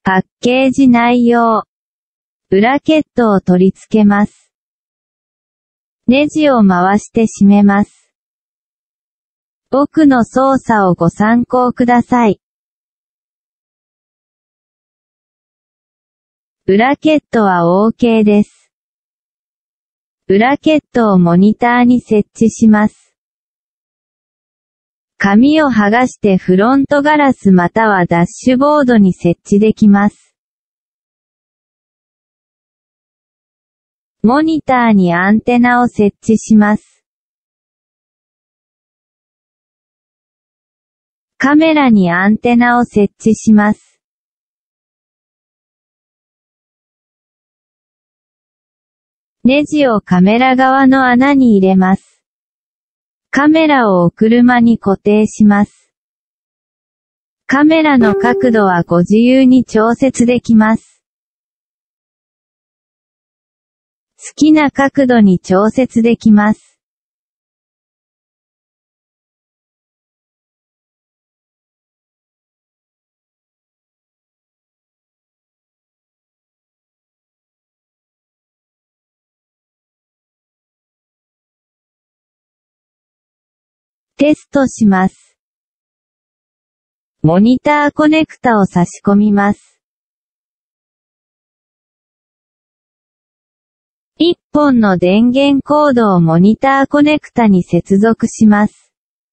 パッケージ内容。ブラケットを取り付けます。ネジを回して締めます。僕の操作をご参考ください。ブラケットは OK です。ブラケットをモニターに設置します。紙を剥がしてフロントガラスまたはダッシュボードに設置できます。モニターにアンテナを設置します。カメラにアンテナを設置します。ネジをカメラ側の穴に入れます。カメラをお車に固定します。カメラの角度はご自由に調節できます。好きな角度に調節できます。テストします。モニターコネクタを差し込みます。1本の電源コードをモニターコネクタに接続します。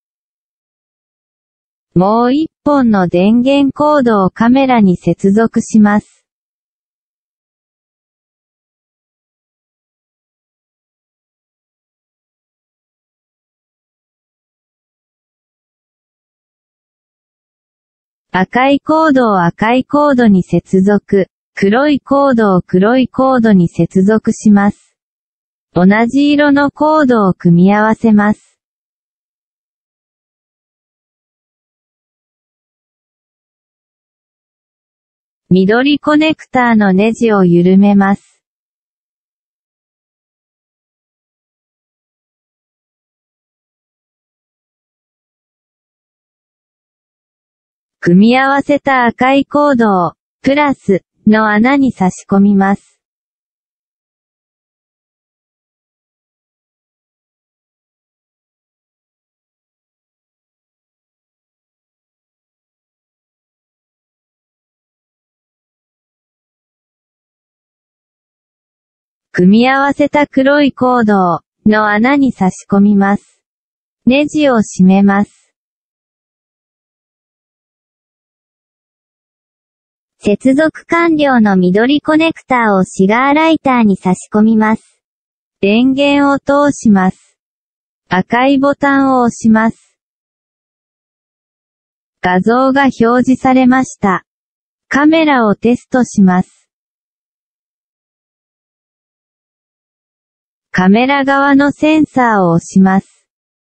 もう1本の電源コードをカメラに接続します。赤いコードを赤いコードに接続、黒いコードを黒いコードに接続します。同じ色のコードを組み合わせます。緑コネクターのネジを緩めます。組み合わせた赤いコードを、プラス、の穴に差し込みます。組み合わせた黒いコードを、の穴に差し込みます。ネジを締めます。接続完了の緑コネクターをシガーライターに差し込みます。電源を通します。赤いボタンを押します。画像が表示されました。カメラをテストします。カメラ側のセンサーを押します。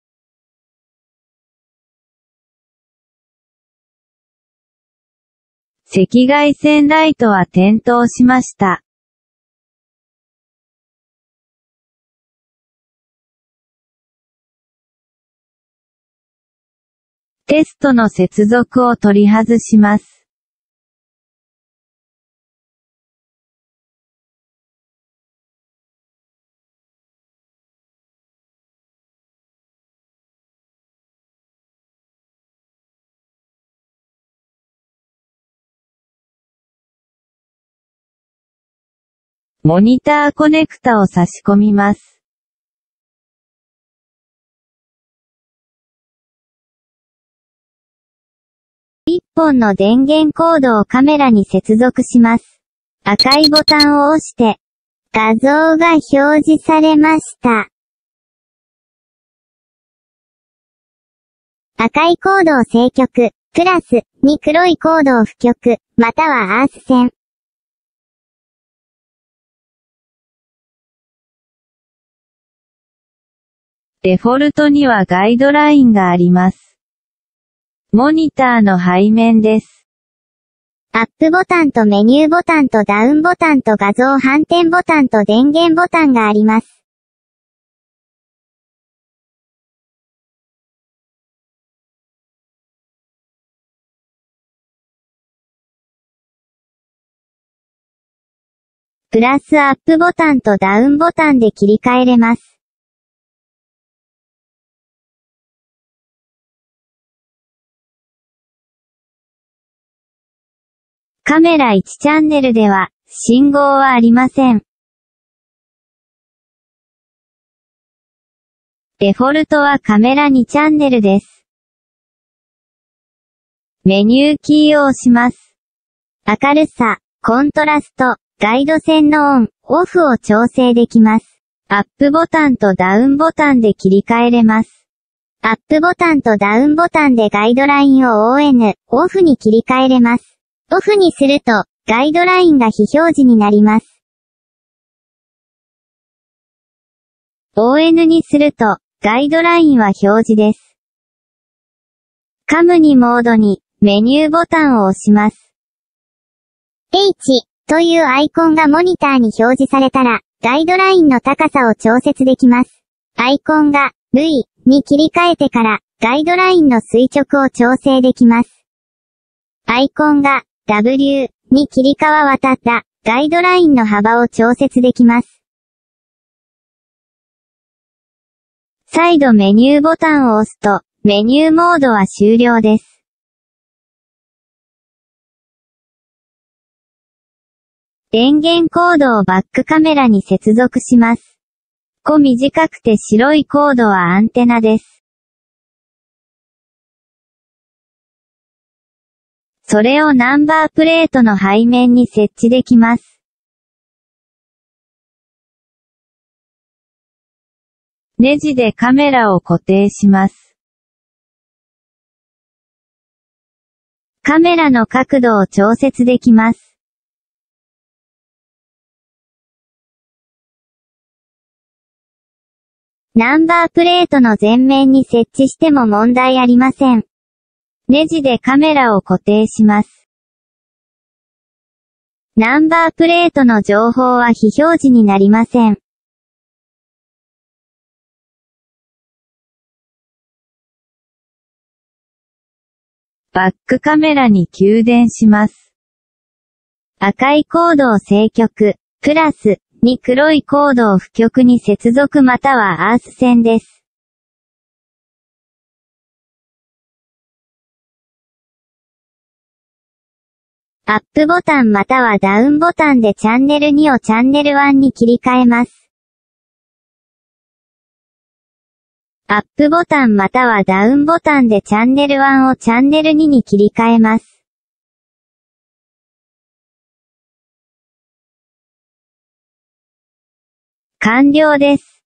赤外線ライトは点灯しました。テストの接続を取り外します。モニターコネクタを差し込みます。1本の電源コードをカメラに接続します。赤いボタンを押して、画像が表示されました。赤いコードを正極、プラスに黒いコードを負極、またはアース線。デフォルトにはガイドラインがあります。モニターの背面です。アップボタンとメニューボタンとダウンボタンと画像反転ボタンと電源ボタンがあります。 プラスアップボタンとダウンボタンで切り替えれます。カメラ1チャンネルでは、信号はありません。デフォルトはカメラ2チャンネルです。メニューキーを押します。明るさ、コントラスト、ガイド線のオン、オフを調整できます。アップボタンとダウンボタンで切り替えれます。アップボタンとダウンボタンでガイドラインを ON、オフに切り替えれます。オフにすると、ガイドラインが非表示になります。ON にすると、ガイドラインは表示です。カムニモードに、メニューボタンを押します。H というアイコンがモニターに表示されたら、ガイドラインの高さを調節できます。アイコンが V に切り替えてから、ガイドラインの垂直を調整できます。アイコンが W に切り替わったガイドラインの幅を調節できます。再度メニューボタンを押すと、メニューモードは終了です。電源コードをバックカメラに接続します。短くて白いコードはアンテナです。それをナンバープレートの背面に設置できます。ネジでカメラを固定します。カメラの角度を調節できます。ナンバープレートの前面に設置しても問題ありません。ネジでカメラを固定します。ナンバープレートの情報は非表示になりません。バックカメラに給電します。赤いコードを正極、プラスに黒いコードを負極に接続またはアース線です。アップボタンまたはダウンボタンでチャンネル2をチャンネル1に切り替えます。アップボタンまたはダウンボタンでチャンネル1をチャンネル2に切り替えます。完了です。